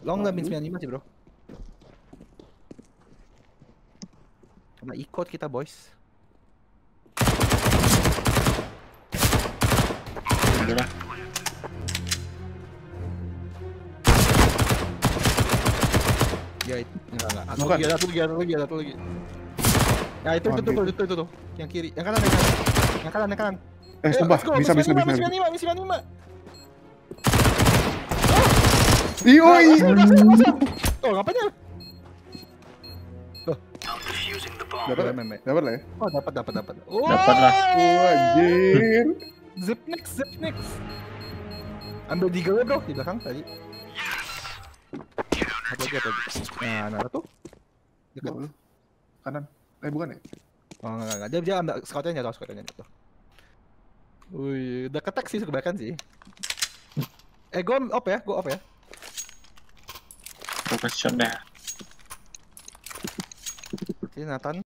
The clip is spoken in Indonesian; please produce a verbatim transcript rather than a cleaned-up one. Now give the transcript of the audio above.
Long nggak min sembilan puluh lima sih bro. Kena ikut kita boys. Udah. Ya itu enggak enggak. Satu Bukan. lagi, satu lagi, satu lagi, satu lagi. Ya itu Oh, itu tuh, gitu. itu itu tuh. Yang kiri, yang kanan, yang kanan. Yang kanan, yang kanan. Eh, sumpah, let's go, bisa, min bisa, sembilan puluh lima, bisa, min bisa. sembilan puluh lima, min sembilan puluh lima. Ih, oi. Oh, ngapain ya? Dapat, Meme. dapat lah ya. Oh, dapat, dapat, dapat. Oh, Dapat lah. Oh, anjir. Zip next, zip next. Ambil deagle bro di belakang tadi. Satu lagi, satu lagi. Nah, nah tuh. Dekat. Gua lu. Kanan. Eh, bukan ya? Oh, enggak, enggak, enggak. Dia, dia ambil scoutnya jatuh, scoutnya jatuh. Wih, udah ketek sih kebanyakan sih. Eh, gua op ya, gua op ya. Profesional. Sini Nathan.